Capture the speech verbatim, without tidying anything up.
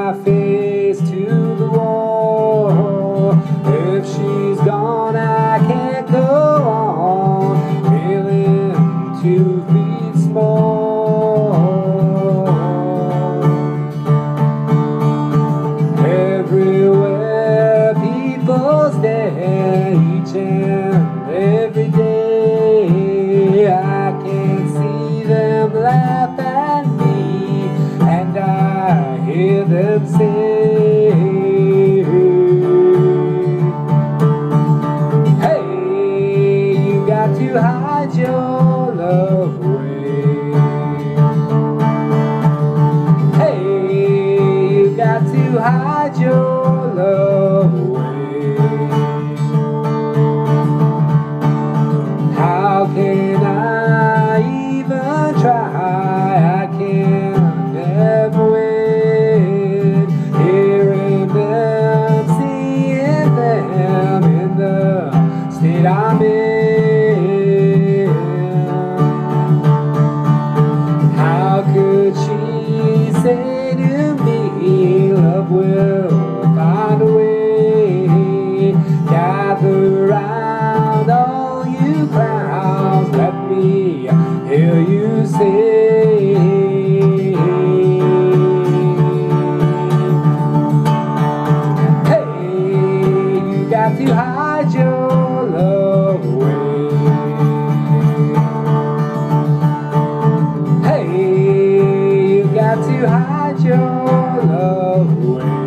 my face to the wall. If she's gone, I can't go on, feeling two feet small. Everywhere people stare, each and every day. I can see them laugh at me, and I hear them say, hey, you got to hide your love away. Hey, you got to hide your love away. How can I even try? I can't ever win. Hearing them, seeing them in the state I'm in. How could she say to me, love will find a way? Gather round all you clowns, let me hear you say, hey, you got to hide your love away. Hey, you got to hide your love away.